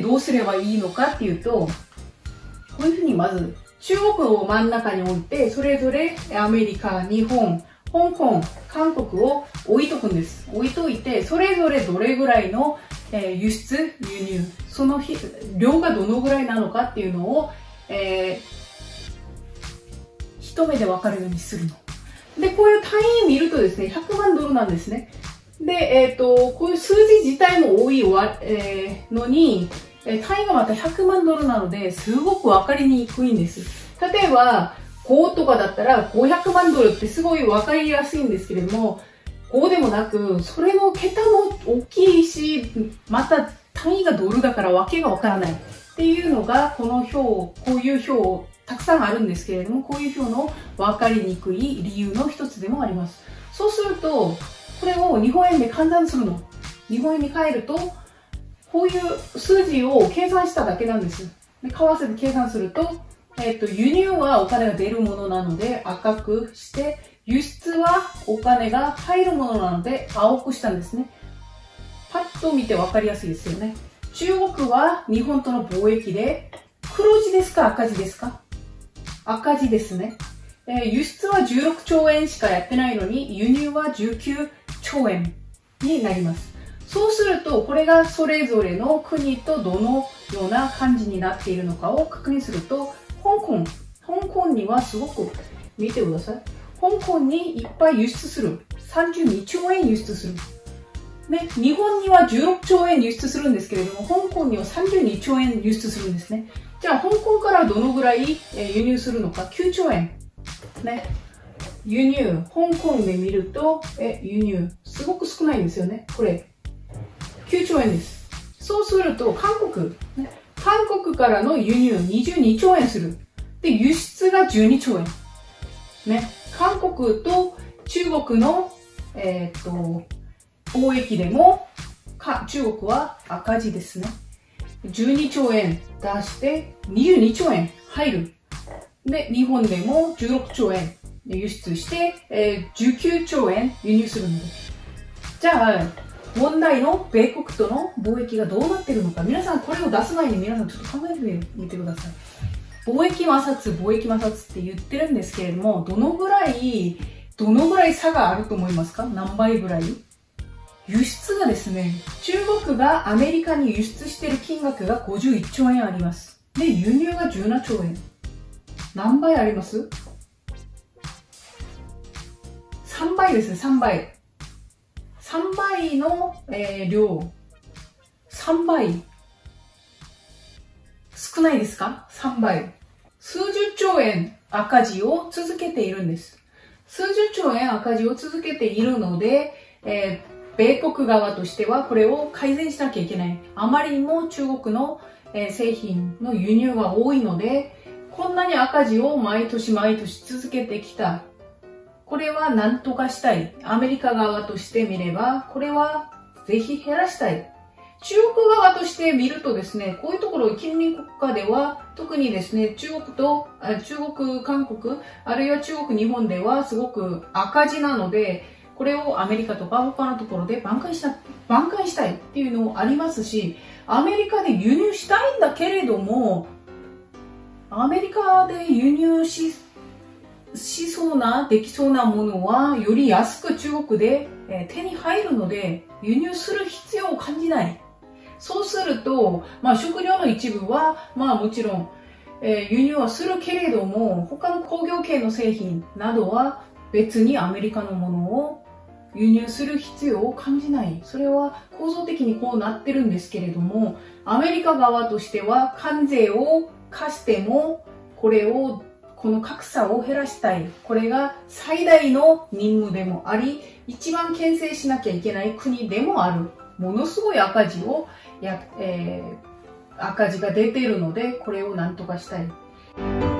どうすればいいのかっていうと、こういうふうにまず中国を真ん中に置いて、それぞれアメリカ、日本、香港、韓国を置いとくんです。置いといて、それぞれどれぐらいの輸出、輸入、その量がどのぐらいなのかっていうのを、一目でわかるようにするの。で、こういう単位見るとですね、100万ドルなんですね。で、こういう数字自体も多いのに、単位がまた100万ドルなので、すごくわかりにくいんです。例えば、5とかだったら500万ドルってすごいわかりやすいんですけれども、5でもなく、それの桁も大きいし、また単位がドルだからわけがわからないっていうのが、この表、こういう表たくさんあるんですけれども、こういう表のわかりにくい理由の一つでもあります。そうすると、これを日本円で換算するの。日本円に変えると、こういう数字を計算しただけなんです。で、為替で計算すると、輸入はお金が出るものなので赤くして、輸出はお金が入るものなので青くしたんですね。パッと見てわかりやすいですよね。中国は日本との貿易で黒字ですか赤字ですか？赤字ですね。輸出は16兆円しかやってないのに輸入は19兆円になります。そうするとこれがそれぞれの国とどのような感じになっているのかを確認すると、香港にはすごく見てください。香港にいっぱい輸出する。32兆円輸出する。ね、日本には16兆円輸出するんですけれども、香港には32兆円輸出するんですね。じゃあ、香港からどのぐらい輸入するのか、9兆円。ね。輸入、香港で見ると、輸入、すごく少ないんですよね。これ、9兆円です。そうすると、韓国からの輸入22兆円する。で、輸出が12兆円。ね。韓国と中国の、貿易でも、中国は赤字ですね。12兆円出して22兆円入る。で、日本でも16兆円輸出して、19兆円輸入するので。じゃあ、問題の米国との貿易がどうなっているのか。皆さんこれを出す前に皆さんちょっと考えてみてください。貿易摩擦って言ってるんですけれども、どのぐらい差があると思いますか？何倍ぐらい？輸出がですね、中国がアメリカに輸出している金額が51兆円あります。で、輸入が17兆円。何倍あります？ 3 倍ですね、3倍。3倍の、量。3倍。少ないですか？ 3 倍。数十兆円赤字を続けているんです。数十兆円赤字を続けているので、米国側としてはこれを改善しなきゃいけない。あまりにも中国の製品の輸入が多いので、こんなに赤字を毎年続けてきた。これは何とかしたい。アメリカ側として見れば、これはぜひ減らしたい。中国側として見るとですね、こういうところ、近隣国家では、特にですね、中国、韓国、あるいは中国、日本ではすごく赤字なので、これをアメリカとか他のところで挽回したいっていうのもありますし、アメリカで輸入したいんだけれども、アメリカで輸入できそうなものは、より安く中国で手に入るので、輸入する必要を感じない。そうすると、食料の一部は、もちろん、輸入はするけれども、他の工業系の製品などは別にアメリカのものを輸入する必要を感じない。それは構造的にこうなってるんですけれども、アメリカ側としては関税を課しても、この格差を減らしたい。これが最大の任務でもあり、一番牽制しなきゃいけない国でもある。ものすごい赤字が出ているので、これを何とかしたい。